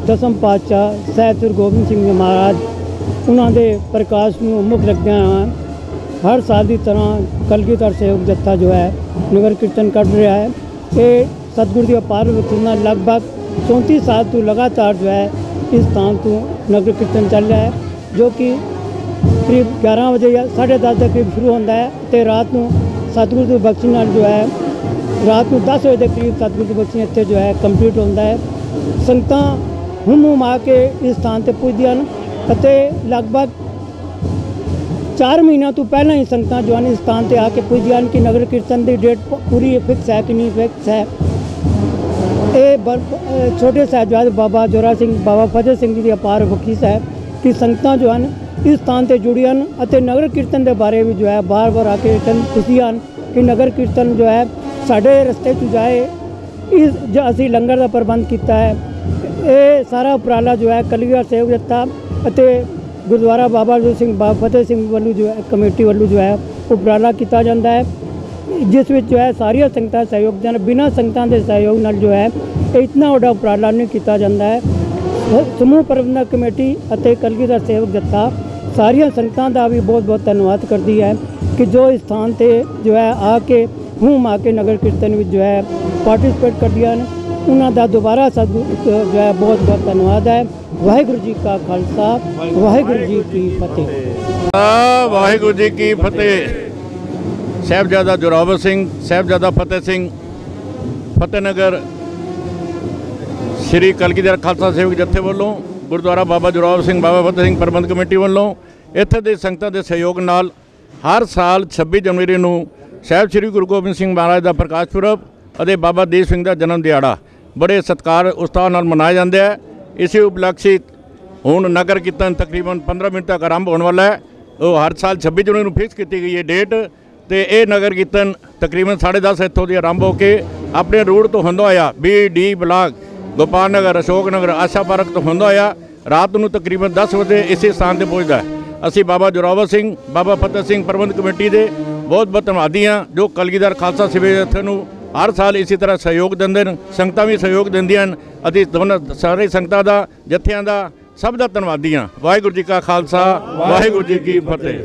दसम पातशाह साहिब श्री गोबिंद सिंह जी महाराज उन्होंने प्रकाश में मुख रखते हर साल की तरह कलगीधर सेवक जत्था जो है नगर कीर्तन कर रहा है। ये सतगुरु की अपार बख्शी नाल लगभग 34 साल तो लगातार जो है इस स्थान तो नगर कीर्तन चल रहा है, जो कि करीब 11 बजे या 10:30 के करीब शुरू होता है तो रात को सतगुरु की बख्शी नाल जो है रात को 10 बजे के करीब सतगुरु की बख्शी इतने जो है कंप्लीट होता है। संगतां हुम आ के इस स्थान पर पुजदियां हैं। लगभग 4 महीनों तो पहला ही संगतां जो है इस स्थान पर आके पुजदियां कि नगर कीर्तन की डेट पूरी फिक्स है कि नहीं फिक्स है। ये छोटे साहिबजादे बाबा जोरा सिंह बाबा फतेह सिंह जी की अपार बख्शिश है कि संगतां जो हैं इस स्थान से जुड़ियां और नगर कीर्तन के बारे में जो है बार बार आके पुछदियां कि नगर कीर्तन जो है साढ़े रस्ते च जाए। इस जो असी लंगर का प्रबंध किया है, ये सारा उपराला जो है कलगीधर सेवक जत्था गुरुद्वारा बाबा जोर सिंह बाबा फतेह सिंह वालों जो है कमेटी वालों जो है उपराला किया जाता है, जिस विच जो है सारिया संगतां सहयोग देन। बिना संगतां के सहयोग नाल जो है इतना वड्डा उपराला नहीं किया जाता है। समूह प्रबंधक कमेटी और कलगीधर सेवक जत्था सारिया संगतां का भी बहुत बहुत धन्यवाद करती है कि जो इस स्थान पर जो है आके हुम आके नगर कीर्तन में जो है पार्टिसिपेट कर दिया उन्हों का दोबारा जो है बहुत बहुत धन्यवाद है। वाहिगुरू जी का खालसा वाहिगुरू जी की फतेह। वाहिगुरू जी की फतेह। साहिबजादा जोरावर सिंह साहिबजादा फतेह सिंह फतेहनगर श्री कलगीधर खालसा सेवक जत्थे वालों गुरुद्वारा बाबा जोरावर सिंह बाबा फतेह सिंह प्रबंध कमेटी वालों इत्थे दे संगतां दे सहयोग नाल हर साल 26 जनवरी नूं साहिब श्री गुरु गोबिंद सिंह महाराज का प्रकाश पुरब और बाबा दीप सिंह का जन्म दिहाड़ा बड़े सत्कार उत्साह नाल मनाया जाता है। इसी उपलक्ष्य हुण नगर कीर्तन तकरीबन 15 मिनट तक आरंभ होने वाला है। वो हर साल 26 जनवरी नूं फिक्स की गई है डेट, तो ये नगर कीर्तन तकरीबन 10:30 इत्थों दी आरंभ होकर अपने रूट तो होंदा होया BD block Gopal Nagar Ashok Nagar Asha park तो होंदा होया रात को तकरीबन 10 बजे इसी स्थान पर पहुँचता है। असी बाबा जोरावर सिंह बाबा फतेह सिंह प्रबंध कमेटी के बहुत बहुत धन्यवादी हाँ जो कलगीधर खालसा सेवक जत्थे नूं हर साल इसी तरह सहयोग देंदे ने। संगतां भी सहयोग दिंदियां असीं दोनों सारे संगतां दा जत्थियां दा सब दा धन्यवादी हाँ। वाहिगुरू जी का खालसा वाहिगुरू जी की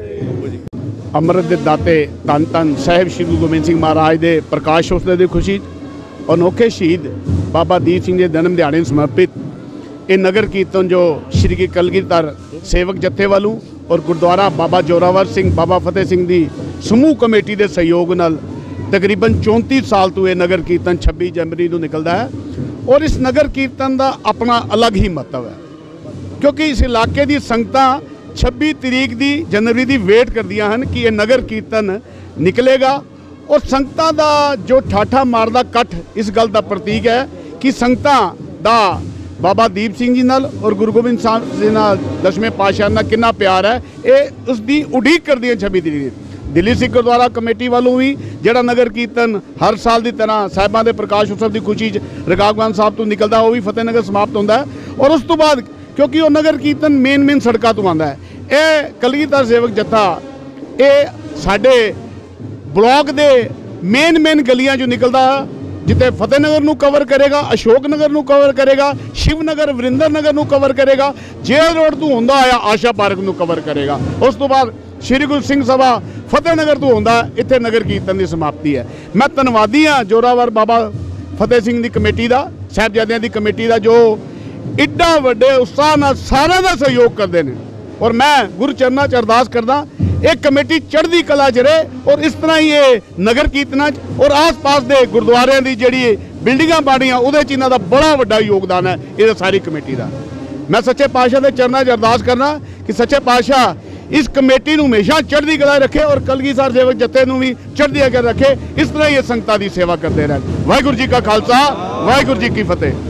फतेह। अमृत दे दाते धन धन साहिब श्री गुरु गोबिंद सिंह महाराज के प्रकाश उत्सव की खुशी अनोखे शहीद बाबा दीप सिंह के जन्म दिहाड़े में समर्पित ये नगर कीर्तन जो श्री कलगीधर सेवक जत्थे वालों और गुरुद्वारा बाबा जोरावर सिंह बाबा फतेह सिंह की समूह कमेटी के सहयोग नाल तकरीबन 34 साल तो यह नगर कीर्तन 26 जनवरी को निकलता है। और इस नगर कीर्तन का अपना अलग ही महत्व है क्योंकि इस इलाके की संगतां 26 तरीक की जनवरी की वेट करदियां हैं कि यह नगर कीर्तन निकलेगा। और संगतां का जो ठाठा मारदा कट्ठ इस गल का प्रतीक है कि संगतां दा बाबा दीप सिंह जी नाल और गुरु गोबिंद साहब जी नाल दसवें पातशाह नाल कितना प्यार है ये उसकी उड़ीक कर दी 26 तरीक। दिल्ली सिख गुरुद्वारा कमेटी वालों भी जोड़ा नगर कीर्तन हर साल की तरह साहिबां दे प्रकाश उत्सव की खुशी रकाबगंज साहब तो निकलता वो भी फतेहनगर समाप्त होता है। और उस तो बाद क्योंकि वो नगर कीर्तन मेन सड़कों तो आता है, ये कलगीधर सेवक जत्था ये साडे ब्लॉक के मेन गलियां जो निकलता जिते फतेहनगर नूं कवर करेगा, अशोक नगर नूं कवर करेगा, शिवनगर वरिंदर नगर नूं कवर करेगा, जेल रोड तो होंदा आया आशा पार्क नूं कवर करेगा। उस तो बाद श्री गुरु सिंह सभा फतेहनगर तो होंदा इत्थे नगर कीर्तन की समाप्ति है। मैं धन्यवादी हाँ जोरावर बाबा फतेह सिंह की कमेटी का साहिबजादियां की कमेटी का जो इड्डा वड्डे उत्साह नाल सारा का सहयोग करते हैं। और मैं गुरु चरणा च अरदास करदा एक कमेटी चढ़दी कला च रहे और इस तरह ही ये नगर कीर्तन और आस पास के गुरुद्वारों की जी बिल्डिंगां बाड़ियां उहदे च इन्हां दा बड़ा वड्डा योगदान है ये सारी कमेटी का। मैं सच्चे पातशाह के चरणों च अरदास करना कि सच्चे पातशाह इस कमेटी नूं हमेशा चढ़दी कला रखे और कलगीधर सेवक जत्थे नूं भी चढ़दी अगर रखे। इस तरह ये संगतां दी सेवा करते रहन। वाहिगुरू जी का खालसा वाहिगुरू जी की फतेह।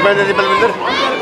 एमएलए जी बलविंदर।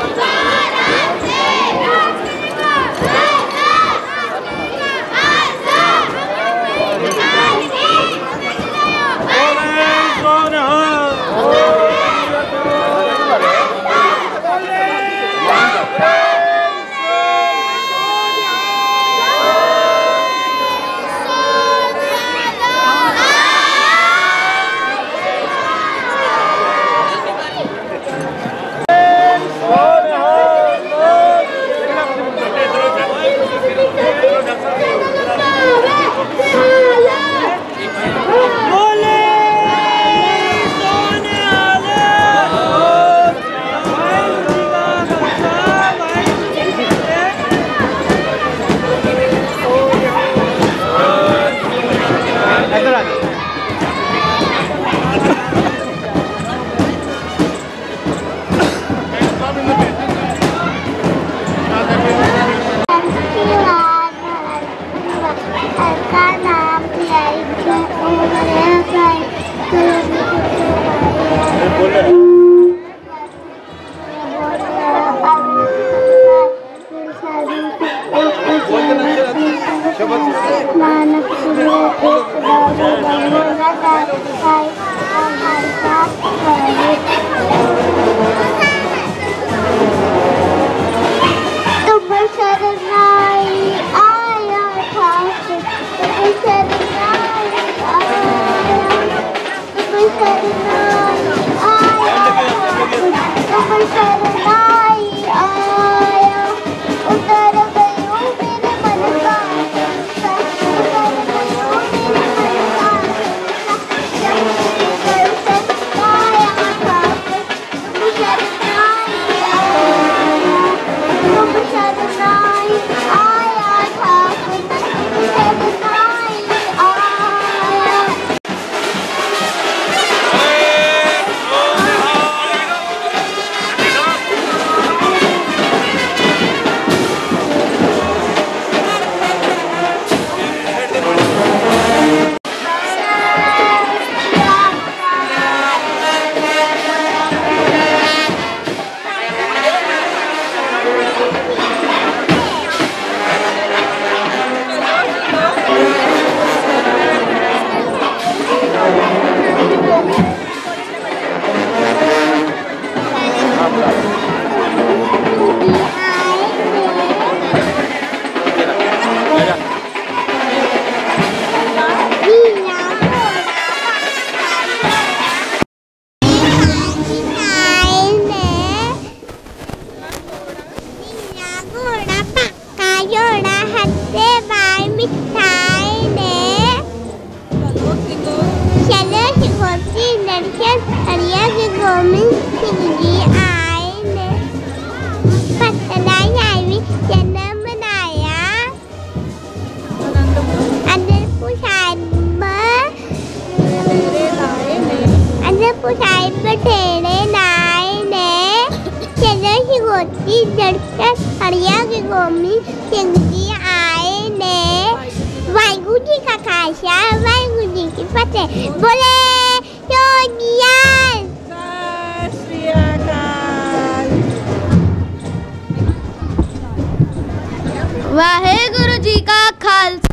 वाहेगुरु जी का खालसा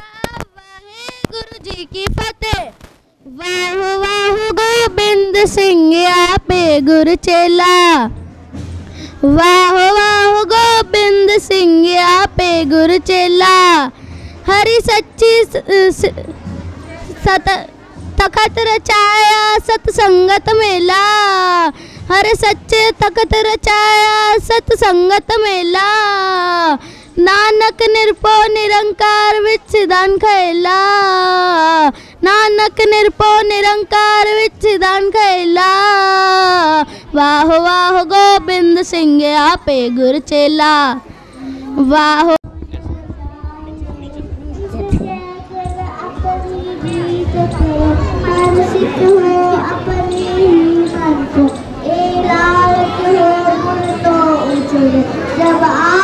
वाहेगुरु जी की फतेह। वाह वाह गोबिंद सिंह आपे गुरु चेला। वाह वाह गोबिंद सिंह आपे गुरु चेला। हरि सच्ची तखत रचाया सतसंगत मेला। हर सच्चे तखत रचाया सतसंगत मेला। नानक निरपो निरंकार विच दान खैला। नानक निरपो निरंकार विच दान खैला। वाह वाह गोबिंद सिंह आपे गुर चेला। वाह जब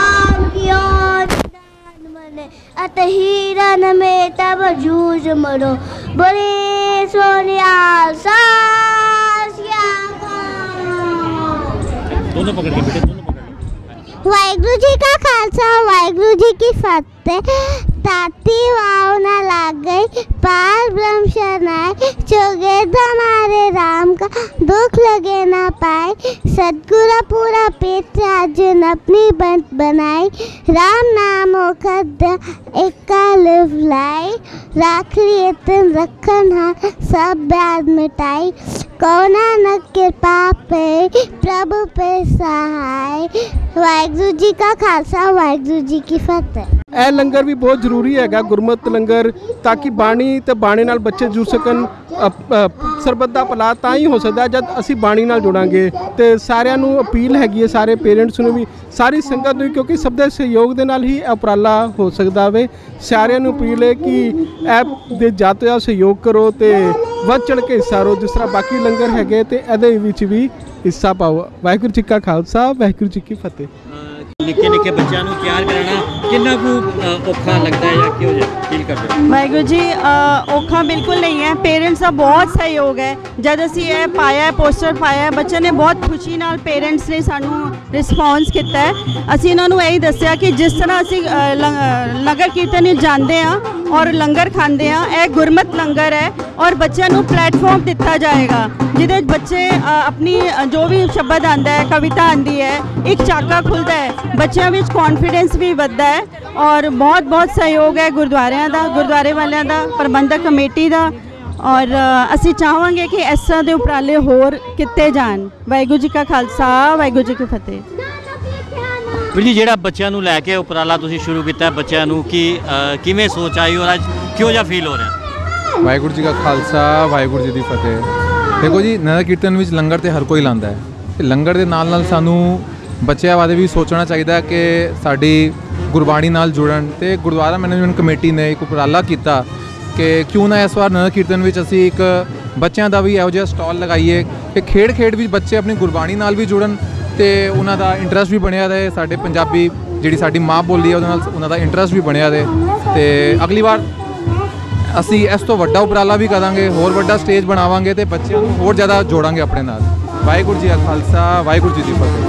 अतहीरन में तब जूझ मरो। बोले सोनिया दोनों पकड़ के बेटे, दोनों पकड़ लो। वाहिगुरु जी का खालसा वाहिगुरु जी की फतेह। ताती वाव न लाग गई पार ब्रह्म शरणाए, चौगेद हमारे राम का दुख लगे ना पाए। सतगुरु पूरा पेट अर्जुन अपनी बंत बनाई, राम नाम ओखद एक का लिव लाई। राख लिए तुम रखन हा सब ब्याज मिटाई, कौना न कृपा पे प्रभु पे सहाय। वाहिगुरु जी का खालसा वाहिगुरु जी की फतेह। ਇਹ ਲੰਗਰ ਵੀ ਬਹੁਤ ਜ਼ਰੂਰੀ ਹੈਗਾ, ਗੁਰਮਤਿ ਲੰਗਰ, ਤਾਂ ਕਿ ਬਾਣੀ ਤੇ ਬਾਣੀ ਨਾਲ ਬੱਚੇ ਜੁੜ ਸਕਣ। ਸਰਬੱਤ ਦਾ ਭਲਾ ਤਾਂ ਹੀ ਹੋ ਸਕਦਾ ਜਦ ਅਸੀਂ ਬਾਣੀ ਨਾਲ ਜੁੜਾਂਗੇ। ਤੇ ਸਾਰਿਆਂ ਨੂੰ ਅਪੀਲ ਹੈਗੀ ਹੈ, ਸਾਰੇ ਪੇਰੈਂਟਸ ਨੂੰ ਵੀ, ਸਾਰੀ ਸੰਗਤ ਨੂੰ, ਕਿਉਂਕਿ ਸਭ ਦੇ ਸਹਿਯੋਗ ਦੇ ਨਾਲ ਹੀ ਇਹ ਉਪਰਾਲਾ ਹੋ ਸਕਦਾ ਵੇ। ਸਾਰਿਆਂ ਨੂੰ ਅਪੀਲ ਹੈ ਕਿ ਐਪ ਦੇ ਜ਼ਿਆਦਾ ਤੋਂ ਜ਼ਿਆਦਾ ਸਹਿਯੋਗ ਕਰੋ ਤੇ ਵੱਧ ਚੜ੍ਹ ਕੇ ਹਿੱਸਾ ਲਓ, ਜਿਸ ਤਰ੍ਹਾਂ ਬਾਕੀ ਲੰਗਰ ਹੈਗੇ ਤੇ ਇਹਦੇ ਵਿੱਚ ਵੀ ਹਿੱਸਾ ਪਾਓ। ਵਾਹਿਗੁਰੂ ਜੀ ਕਾ ਖਾਲਸਾ ਵਾਹਿਗੁਰੂ ਜੀ ਕੀ ਫਤਿਹ। ਨਿੱਕੇ ਨਿੱਕੇ ਬੱਚਿਆਂ ਨੂੰ ਤਿਆਰ ਕਰਾਉਣਾ ਕਿੰਨਾ ਕੁ ਔਖਾ ਲੱਗਦਾ ਹੈ ਜਾਂ ਕਿਹੋ ਜਿਹਾ ਫੀਲ ਕਰਦੇ ਹੋ? ਵਾਹਿਗੁਰੂ ਜੀ ਔਖਾ ਬਿਲਕੁਲ ਨਹੀਂ ਹੈ, ਪੇਰੈਂਟਸ ਦਾ ਬਹੁਤ ਸਹਿਯੋਗ ਹੈ। ਜਦ ਅਸੀਂ ਇਹ ਪਾਇਆ ਪੋਸਟਰ ਪਾਇਆ, ਬੱਚਿਆਂ ਨੇ ਬਹੁਤ ਖੁਸ਼ੀ ਨਾਲ, ਪੇਰੈਂਟਸ ਨੇ ਸਾਨੂੰ ਰਿਸਪੌਂਸ ਕੀਤਾ ਹੈ। ਅਸੀਂ ਇਹਨਾਂ ਨੂੰ ਇਹੀ ਦੱਸਿਆ ਕਿ ਜਿਸ ਤਰ੍ਹਾਂ ਅਸੀਂ ਨਗਰ ਕੀਰਤਨ ਵਿੱਚ ਜਾਂਦੇ ਹਾਂ ਔਰ ਲੰਗਰ ਖਾਂਦੇ ਹਾਂ, ਇਹ ਗੁਰਮਤਿ ਲੰਗਰ ਹੈ ਔਰ ਬੱਚਿਆਂ ਨੂੰ ਪਲੇਟਫਾਰਮ ਦਿੱਤਾ ਜਾਏਗਾ ਜਿਹਦੇ ਵਿੱਚ ਬੱਚੇ ਆਪਣੀ ਜੋ ਵੀ ਸ਼ਬਦ ਆਉਂਦਾ ਹੈ, ਕਵਿਤਾ ਆਉਂਦੀ ਹੈ, ਇੱਕ ਚਾਕਾ ਖੁੱਲ੍ਹਦਾ ਹੈ, ਬੱਚਿਆਂ ਵਿੱਚ ਕੌਨਫੀਡੈਂਸ ਵੀ ਵੱਧਦਾ ਹੈ। ਔਰ ਬਹੁਤ ਬਹੁਤ ਸਹਿਯੋਗ ਹੈ ਗੁਰਦੁਆਰਿਆਂ ਦਾ, ਗੁਰਦੁਆਰੇ ਵਾਲਿਆਂ ਦਾ, ਪ੍ਰਬੰਧਕ ਕਮੇਟੀ ਦਾ। ਔਰ ਅਸੀਂ ਚਾਹਾਂਗੇ ਕਿ ਇਸ ਤਰ੍ਹਾਂ ਦੇ ਉਪਰਾਲੇ ਹੋਰ ਕੀਤੇ ਜਾਣ। ਵਾਹਿਗੁਰੂ ਜੀ ਕਾ ਖਾਲਸਾ ਵਾਹਿਗੁਰੂ ਜੀ ਕੀ ਫਤਿਹ। ਵੀਰ ਜੀ, ਜਿਹੜਾ ਬੱਚਿਆਂ ਨੂੰ ਲੈ ਕੇ ਉਪਰਾਲਾ ਤੁਸੀਂ ਸ਼ੁਰੂ ਕੀਤਾ, ਬੱਚਿਆਂ ਨੂੰ ਕਿਵੇਂ ਸੋਚ ਆਈ ਔਰ ਅੱਜ ਕਿਹੋ ਜਿਹਾ ਫੀਲ ਹੋ ਰਿਹਾ? ਵਾਹਿਗੁਰੂ ਜੀ ਕਾ ਖਾਲਸਾ ਵਾਹਿਗੁਰੂ ਜੀ ਦੀ ਫਤਿਹ। ਦੇਖੋ ਜੀ, ਨਗਰ ਕੀਰਤਨ ਵਿੱਚ ਲੰਗਰ ਤੇ ਹਰ ਕੋਈ ਲਾਉਂਦਾ ਹੈ ਤੇ ਲੰਗਰ ਦੇ ਨਾਲ ਨਾਲ ਸਾਨੂੰ ਬੱਚਿਆਂ ਬਾਰੇ ਵੀ ਸੋਚਣਾ ਚਾਹੀਦਾ ਕਿ ਸਾਡੀ ਗੁਰਬਾਣੀ ਨਾਲ ਜੁੜਨ। ਤੇ ਗੁਰਦੁਆਰਾ ਮੈਨੇਜਮੈਂਟ ਕਮੇਟੀ ਨੇ ਇੱਕ ਉਪਰਾਲਾ ਕੀਤਾ ਕਿ ਕਿਉਂ ਨਾ ਇਸ ਵਾਰ ਨਗਰ ਕੀਰਤਨ ਵਿੱਚ ਅਸੀਂ ਇੱਕ ਬੱਚਿਆਂ ਦਾ ਵੀ ਇਹੋ ਜਿਹਾ ਸਟਾਲ ਲਗਾਈਏ ਕਿ ਖੇਡ ਵਿੱਚ ਬੱਚੇ ਆਪਣੀ ਗੁਰਬਾਣੀ ਨਾਲ ਵੀ ਜੁੜਨ ਤੇ ਉਹਨਾਂ ਦਾ ਇੰਟਰਸਟ ਵੀ ਬਣਿਆ ਰਹੇ। ਸਾਡੇ ਪੰਜਾਬੀ ਜਿਹੜੀ ਸਾਡੀ ਮਾਂ ਬੋਲੀ ਹੈ ਉਹਦੇ ਨਾਲ ਉਹਨਾਂ ਦਾ ਇੰਟਰਸਟ ਵੀ ਬਣਿਆ ਰਹੇ। ਤੇ ਅਗਲੀ ਵਾਰ ਅਸੀਂ ਇਸ ਤੋਂ ਵੱਡਾ ਉਪਰਾਲਾ ਵੀ ਕਰਾਂਗੇ, ਹੋਰ ਵੱਡਾ ਸਟੇਜ ਬਣਾਵਾਂਗੇ ਤੇ ਬੱਚਿਆਂ ਨੂੰ ਹੋਰ ਜ਼ਿਆਦਾ ਜੋੜਾਂਗੇ ਆਪਣੇ ਨਾਲ। ਵਾਹਿਗੁਰੂ ਜੀ ਕਾ ਖਾਲਸਾ ਵਾਹਿਗੁਰੂ ਜੀ ਦੀ ਫਤਿਹ।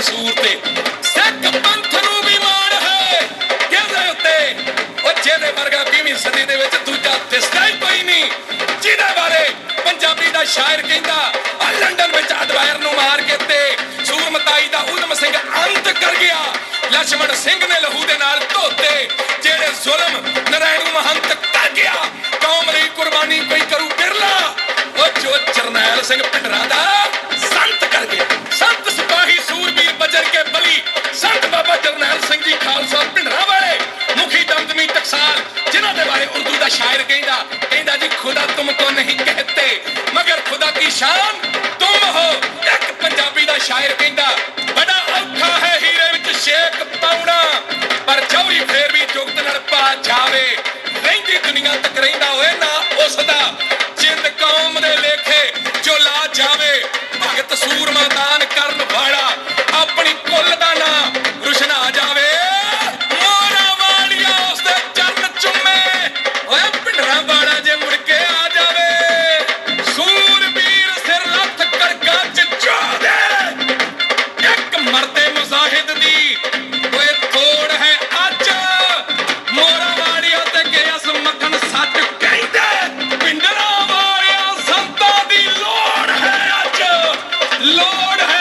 ਕਸੂਰ ਤੇ ਸਿੱਖ ਪੰਥ ਨੂੰ ਵੀ ਮਾਣ ਹੈ ਕਿਹਦੇ ਉੱਤੇ ਉਹ ਜਿਹਦੇ ਵਰਗਾ 20ਵੀਂ ਸਦੀ ਦੇ ਵਿੱਚ ਦੂਜਾ ਦਿਸਦਾ ਹੀ ਕੋਈ ਨਹੀਂ ਜਿਹਦੇ ਬਾਰੇ ਪੰਜਾਬੀ ਦਾ ਸ਼ਾਇਰ ਕਹਿੰਦਾ ਆ ਲੰਡਨ ਵਿੱਚ ਅਦਵਾਇਰ ਨੂੰ ਮਾਰ ਕੇ ਤੇ ਸੂਰਮਤਾਈ ਦਾ ਉਦਮ ਸਿੰਘ ਅੰਤ ਕਰ ਗਿਆ ਲਛਮਣ ਸਿੰਘ ਨੇ ਲਹੂ ਦੇ ਨਾਲ ਧੋਤੇ ਜਿਹੜੇ ਜ਼ੁਲਮ ਨਰਾਇਣ ਨੂੰ ਮਹੰਤ ਕਰ ਗਿਆ ਕੌਮ ਲਈ ਕੁਰਬਾਨੀ ਕੋਈ ਕਰੂ ਬਿਰਲਾ ਉਹ ਜੋ ਜਰਨੈਲ ਸਿੰਘ ਭਿੰਡਰਾਂ ਦਾ ਸੰਤ ਕਰ ਗਿਆ ਸੰਤ ਸਿਪਾਹੀ ਸੂਰਬੀਰ ਬਜਰ ਕੇ ਬਲੀ ਸੰਤ ਬਾਬਾ ਜਰਨੈਲ ਸਿੰਘ ਜੀ ਖਾਲਸਾ ਭਿੰਡਰਾਂ ਵਾਲੇ ਮੁਖੀ ਦਮਦਮੀ ਟਕਸਾਲ ਜਿਨ੍ਹਾਂ ਦੇ ਬਾਰੇ ਉਰਦੂ ਦਾ ਸ਼ਾਇਰ ਕਹਿੰਦਾ ਜੀ ਖੁਦਾ ਤੁਮਕੋ ਨਹੀਂ ਕਹਤੇ ਮਗਰ ਖੁਦਾ ਕੀ ਸ਼ਾਨ ਤੁਮ ਹੋ ਇੱਕ ਪੰਜਾਬੀ ਦਾ ਸ਼ਾਇਰ ਕਹਿੰਦਾ ਬੜਾ ਔਖਾ ਹੈ ਹੀਰੇ ਵਿੱਚ ਸ਼ੇਕ ਪਾਉਣਾ ਪਰ ਚੌਰੀ ਫੇਰ ਵੀ ਜੁਗਤ ਨਾਲ ਪਾ ਜਾਵੇ ਰਹਿੰਦੀ ਦੁਨੀਆ ਤੱਕ ਰਹਿੰਦਾ ਹੋਏ ਨਾ ਉਸ ਦਾ ਜਿੰਦ ਕੌਮ ਦੇ ਲੇਖੇ ਜੋ ਲਾ ਜਾਵੇ ਭਗਤ ਸੂਰਮਾ ਦਾਨ ਕਰਨ ਵਾਲਾ ਆਪਣੀ ਕੁੱਲ ਦਾ ਨਾਂ ਰੁਸ਼ਨਾ ਜਾਵੇ ਮੋਹਰਾਂ ਵਾਲੀਆਂ ਉਸ ਦੇ ਚਰਨ ਚੁੰਮੇ ਓਏ ਭਿੰਡਰਾਂ ਵਾਲਾ ਜੇ ਮੁੜ ਕੇ ਆ ਜਾਵੇ ਸੂਰਬੀਰ ਸਿਰ ਲੱਥ ਕੜਕਾ ਚ ਚੋਦੇ ਇੱਕ ਮਰਦੇ ਮੁਜ਼ਾਹਿਦ ਦੀ ਓਏ ਤੋੜ ਹੈ ਅੱਜ ਮੋਹਰਾਂ ਵਾਲੀਆਂ ਤੇ ਗਿਆਸ ਮੱਖਣ ਸੱਚ ਕਹਿੰਦੇ ਭਿੰਡਰਾਂ ਵਾਲਿਆਂ ਸੰਤਾਂ ਦੀ ਲੋੜ ਹੈ ਅੱਜ ਲੋੜ ਹੈ